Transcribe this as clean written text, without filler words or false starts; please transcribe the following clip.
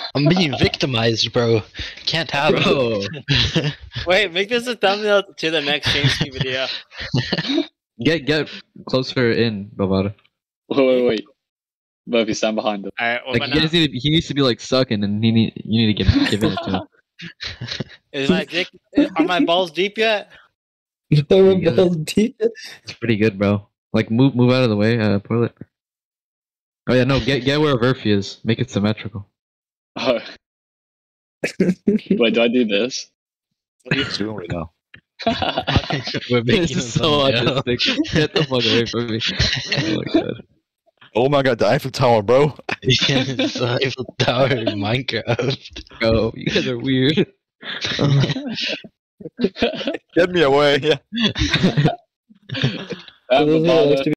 I'm being victimized, bro. Can't have Bro. it. Wait, make this a thumbnail to the next Shainsky video. Get closer in, Bavada. Wait. Murphy, stand behind him. Alright, what Like about you now? guys need to, he needs to be like sucking, and you need to give in it to him. Is my dick? Are my balls deep yet? It's pretty good, bro. Like move out of the way, Toilet. Oh yeah, no, get where Murphy is. Make it symmetrical. Oh. Wait, do I do this? What are you doing right now? We're making This is so thumbnail. autistic. Get the fuck away from me. Oh my god. Oh my god, the Eiffel Tower, bro. It's the Eiffel Tower in Minecraft. Bro, you guys are weird. Get me away. Yeah. Bavada.